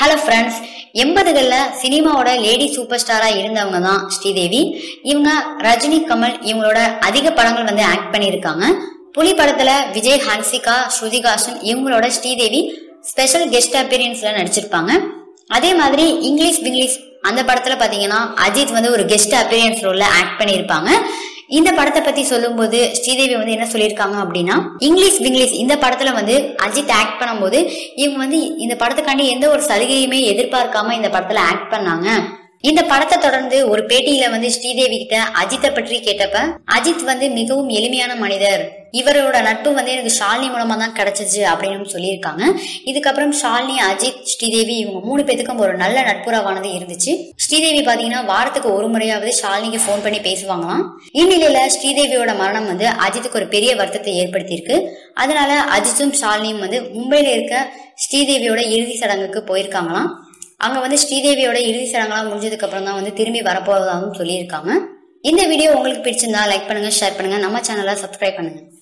Hello friends, 80களில் சினிமாவோட lady super ஸ்டாரா இருந்தவங்க தான் ஸ்ரீதேவி. இவங்க ரஜினி, கமல் இவங்களோட அதிக படங்கள் வந்து ஆக்ட் பண்ணியிருக்காங்க. புலி படத்துல விஜய், ஹன்சிகா, ஸ்ருதிகாசன் இவங்களோட ஸ்ரீதேவி ஸ்பெஷல் கெஸ்ட் அப்பியரன்ஸ்ல நடிச்சிருப்பாங்க. அதே மாதிரி இங்கிலீஷ் விங்கிலீஷ் அந்த படத்துல பாத்தீங்கன்னா அஜித் வந்து ஒரு கெஸ்ட் அப்பியரன்ஸ் ரோல்ல ஆக்ட் பண்ணியிருப்பாங்க. இந்த படத்தை பத்தி சொல்லும் போது ஸ்ரீதேவி வந்து என்ன சொல்லியிருக்காங்க அப்படின்னா, இங்கிலீஷ் விங்கிலீஷ் இந்த படத்துல வந்து அஜித் ஆக்ட் பண்ணும்போது இவங்க வந்து இந்த படத்துக்காண்டி எந்த ஒரு சலுகையுமே எதிர்பார்க்காம இந்த படத்துல ஆக்ட் பண்ணாங்க. இந்த படத்தை தொடர்ந்து ஒரு பேட்டியில வந்து ஸ்ரீதேவி கிட்ட அஜித்தை பற்றி கேட்டப்ப, அஜித் வந்து மிகவும் எளிமையான மனிதர், இவரோட நட்பு வந்து எனக்கு ஷாலினி மூலமா தான் கிடைச்சிச்சு அப்படின்னு சொல்லியிருக்காங்க. இதுக்கப்புறம் ஷாலினி, அஜித், ஸ்ரீதேவி இவங்க 3 பேத்துக்கும் ஒரு நல்ல நட்புறவானது இருந்துச்சு. ஸ்ரீதேவி பாத்தீங்கன்னா வாரத்துக்கு ஒரு முறையாவது ஷாலினிக்கு போன் பண்ணி பேசுவாங்களாம். இந்நிலையில ஸ்ரீதேவியோட மரணம் வந்து அஜித்துக்கு ஒரு பெரிய வருத்தத்தை ஏற்படுத்தியிருக்கு. அதனால அஜித்தும் ஷாலினியும் வந்து மும்பையில இருக்க ஸ்ரீதேவியோட இறுதி சடங்குக்கு போயிருக்காங்களாம். அங்க வந்து ஸ்ரீதேவியோட இறுதி சடங்கெல்லாம் முடிஞ்சதுக்கு அப்புறம் தான் வந்து திரும்பி வரப்போவதாகவும் சொல்லியிருக்காங்க. இந்த வீடியோ உங்களுக்கு பிடிச்சிருந்தா லைக் பண்ணுங்க, ஷேர் பண்ணுங்க, நம்ம சேனலை சப்ஸ்கிரைப் பண்ணுங்க.